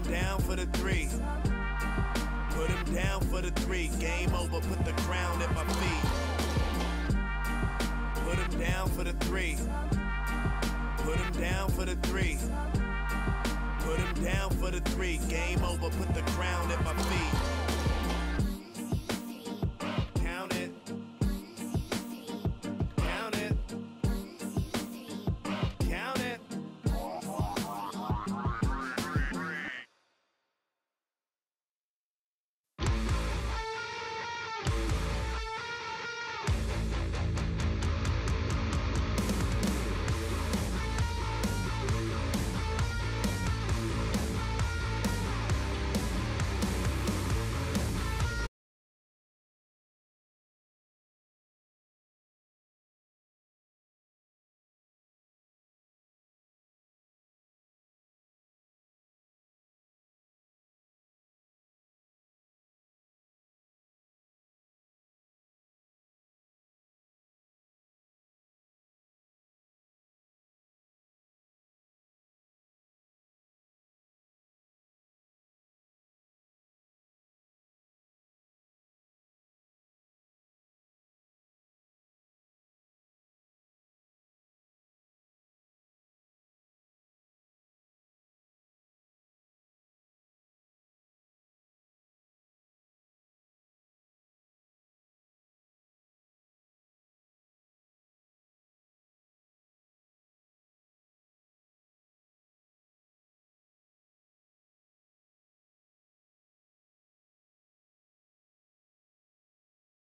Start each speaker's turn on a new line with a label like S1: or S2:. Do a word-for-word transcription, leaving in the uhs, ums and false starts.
S1: down for the three. Put him down for the three. Game over, put the crown at my feet. Put him down for the three. Put him down for the three. Put him down for the three. Game over, put the crown at my feet.